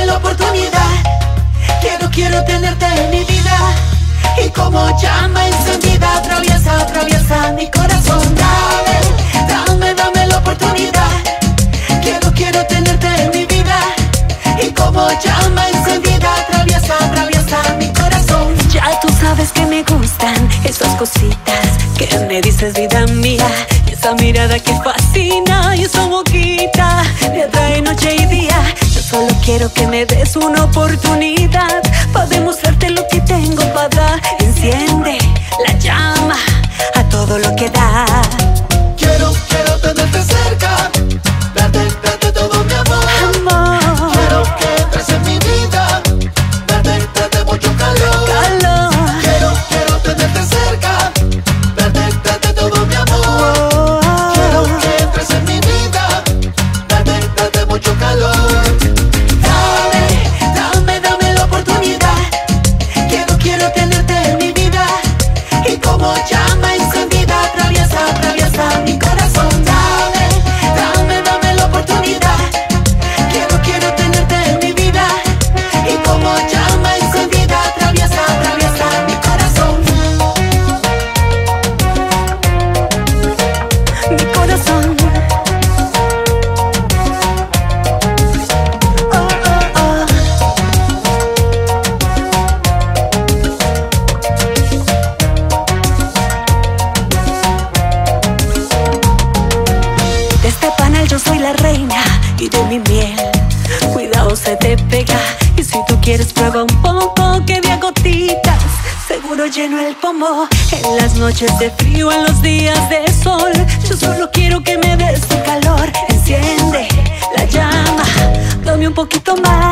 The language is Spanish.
la oportunidad. Quiero tenerte en mi vida. Y como llama encendida, atraviesa mi corazón. Dame la oportunidad. Quiero tenerte en mi vida. Y como llama encendida, atraviesa mi corazón. Ya tú sabes que me gustan esas cositas que me dices, vida mía. Y esa mirada que fascina y esa boquita me atrae noche y día. Yo solo quiero que me des una oportunidad para demostrarte lo que tengo para dar. Enciende la llama a todo lo que da. Quiero tenerte cerca, darte todo mi amor. Quiero que entres en mi vida, darte mucho calor. Quiero tenerte cerca, darte todo mi amor. Quiero que entres en mi vida, darte mucho calor. Dame la oportunidad. Quiero tenerte en mi vida. Y como llama encendida, atraviesa mi corazón. Dame la oportunidad. Quiero tenerte en mi vida. Y como llama encendida, atraviesa mi corazón. Mi corazón. De este panal yo soy la reina y de mi miel cuidado se te pega. Y si tú quieres prueba un poco que de a gotitas seguro lleno el pomo. En las noches de frío, en los días de sol, yo solo quiero que me des tu calor. Enciende la llama, dame un poquito más.